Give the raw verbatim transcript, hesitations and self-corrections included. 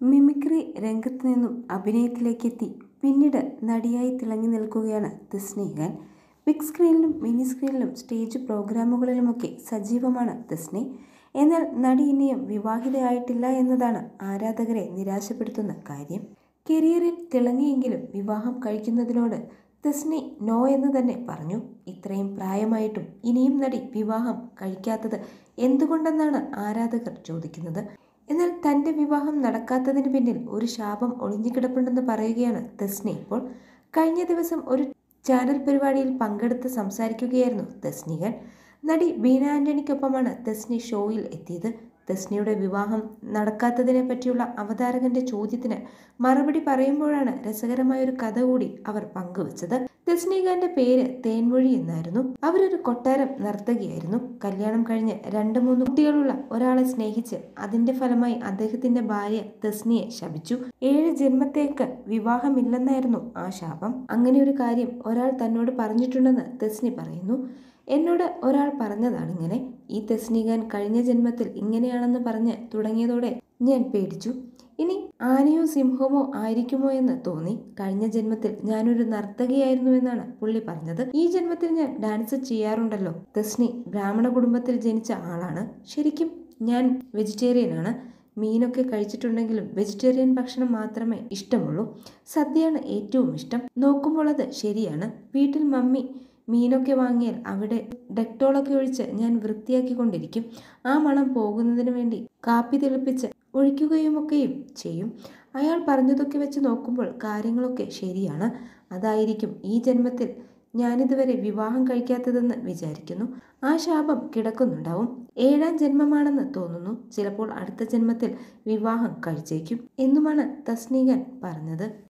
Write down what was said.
Mimicry രംഗത്ത് നിന്നും അഭിനയത്തിലേക്കെത്തി പിന്നീട് നടിയായി തിളങ്ങി നിൽക്കുകയാണ് തെസ്നി ഖാൻ. ബിഗ് സ്ക്രീനിലും മിനി സ്ക്രീനിലും സ്റ്റേജ് പ്രോഗ്രാമുകളിലുമൊക്കെ സജീവമാണ് തെസ്നി. എന്നാൽ നടി ഇനിയും വിവാഹിതയായിട്ടില്ല എന്നതാണ് ആരാധകരെ നിരാശപ്പെടുത്തുന്ന കാര്യം. കരിയറിൽ തിളങ്ങിയെങ്കിലും വിവാഹം കഴിക്കുന്നതിനോട് തെസ്നി നോ എന്ന് തന്നെ പറഞ്ഞു. ഇത്രയും പ്രായമായിട്ടും ഇനിയും നടി വിവാഹം കഴിക്കാത്തത് എന്തുകൊണ്ടെന്നാണ് ആരാധകർ ചോദിക്കുന്നത്. എന്നാൽ തൻ്റെ വിവാഹം നടക്കാത്തതിന് പിന്നിൽ ഒരു ശാപം ഒളിഞ്ഞുകിടപ്പുണ്ടെന്ന് പറയുകയാണ് തെസ്നി ഇപ്പോൾ. കഴിഞ്ഞ ദിവസം ഒരു ചാനൽ പരിപാടിയിൽ പങ്കെടുത്ത് സംസാരിക്കുകയായിരുന്നു തെസ്നി ഖാൻ. നടി ബീന ആന്റണിക്കൊപ്പമാണ് തെസ്നി ഷോയിൽ എത്തിയത്. തെസ്നിയുടെ വിവാഹം നടക്കാത്തതിനെ പറ്റിയുള്ള അവതാരകന്റെ ചോദ്യത്തിന് മറുപടി പറയുമ്പോഴാണ് രസകരമായൊരു കഥ കൂടി അവർ പങ്കുവച്ചത്. തെസ്നി ഖാന്റെ പേര് തേൻമൊഴി എന്നായിരുന്നു. അവരൊരു കൊട്ടാരം നർത്തകിയായിരുന്നു. കല്യാണം കഴിഞ്ഞ് രണ്ട് മൂന്ന് കുട്ടികളുള്ള ഒരാളെ സ്നേഹിച്ച് അതിന്റെ ഫലമായി അദ്ദേഹത്തിന്റെ ഭാര്യ തെസ്നിയെ ശപിച്ചു. ഏഴ് ജന്മത്തേക്ക് വിവാഹമില്ലെന്നായിരുന്നു ആ ശാപം. അങ്ങനെ ഒരു കാര്യം ഒരാൾ തന്നോട് പറഞ്ഞിട്ടുണ്ടെന്ന് തെസ്നി പറയുന്നു. എന്നോട് ഒരാൾ പറഞ്ഞതാണ് ഇങ്ങനെ. ഈ തെസ്നി ഖാൻ കഴിഞ്ഞ ജന്മത്തിൽ ഇങ്ങനെയാണെന്ന് പറഞ്ഞ് തുടങ്ങിയതോടെ ഞാൻ പേടിച്ചു. ഇനി ആനയോ സിംഹമോ ആയിരിക്കുമോ എന്ന് തോന്നി. കഴിഞ്ഞ ജന്മത്തിൽ ഞാനൊരു നർത്തകിയായിരുന്നു എന്നാണ് പുള്ളി പറഞ്ഞത്. ഈ ജന്മത്തിൽ ഞാൻ ഡാൻസ് ചെയ്യാറുണ്ടല്ലോ. തെസ്നി ബ്രാഹ്മണ കുടുംബത്തിൽ ജനിച്ച ആളാണ്. ശരിക്കും ഞാൻ വെജിറ്റേറിയനാണ്. മീനൊക്കെ കഴിച്ചിട്ടുണ്ടെങ്കിലും വെജിറ്റേറിയൻ ഭക്ഷണം മാത്രമേ ഇഷ്ടമുള്ളൂ. സദ്യയാണ് ഏറ്റവും ഇഷ്ടം. നോക്കുമ്പോൾ അത് ശരിയാണ്. വീട്ടിൽ മമ്മി മീനൊക്കെ വാങ്ങിയാൽ അവിടെ ഡെറ്റോളൊക്കെ ഒഴിച്ച് ഞാൻ വൃത്തിയാക്കിക്കൊണ്ടിരിക്കും. ആ മണം പോകുന്നതിന് വേണ്ടി കാപ്പി തിളപ്പിച്ച് ഒഴിക്കുകയുമൊക്കെയും ചെയ്യും. അയാൾ പറഞ്ഞതൊക്കെ വെച്ച് നോക്കുമ്പോൾ കാര്യങ്ങളൊക്കെ ശരിയാണ്. അതായിരിക്കും ഈ ജന്മത്തിൽ ഞാനിതുവരെ വിവാഹം കഴിക്കാത്തതെന്ന് വിചാരിക്കുന്നു. ആ ശാപം കിടക്കുന്നുണ്ടാവും. ഏഴാം ജന്മമാണെന്ന് തോന്നുന്നു. ചിലപ്പോൾ അടുത്ത ജന്മത്തിൽ വിവാഹം കഴിച്ചേക്കും എന്നുമാണ് തെസ്നി ഖാൻ പറഞ്ഞത്.